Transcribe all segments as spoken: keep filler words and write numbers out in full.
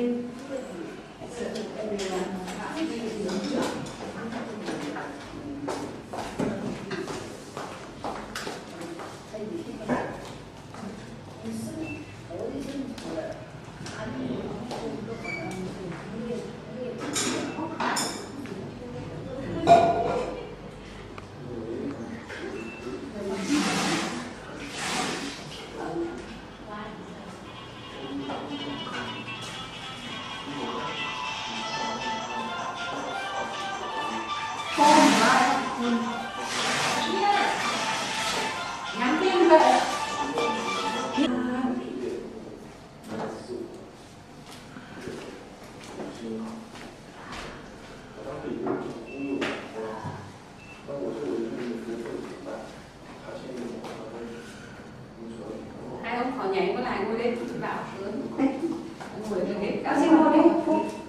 Hai ông họ nhảy có lại ngồi lên chị bảo sớm ngồi được hết các xin ngồi đi.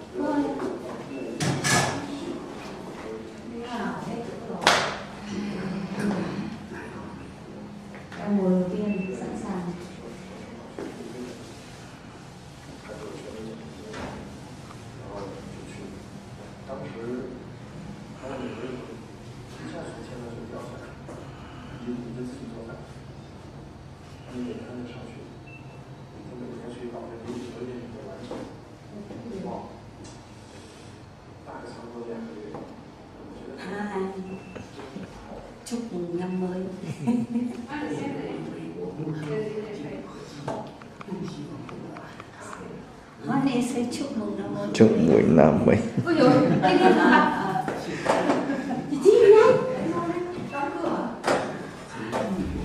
Em ngồi đầu tiên sẵn sàng. À, chúc mừng năm mới. Hoa này sẽ chúc mừng năm mới. Chúc mừng năm mới. Ôi dồi, cái gì hả? Chị Chi đi đấy. Đóng cửa.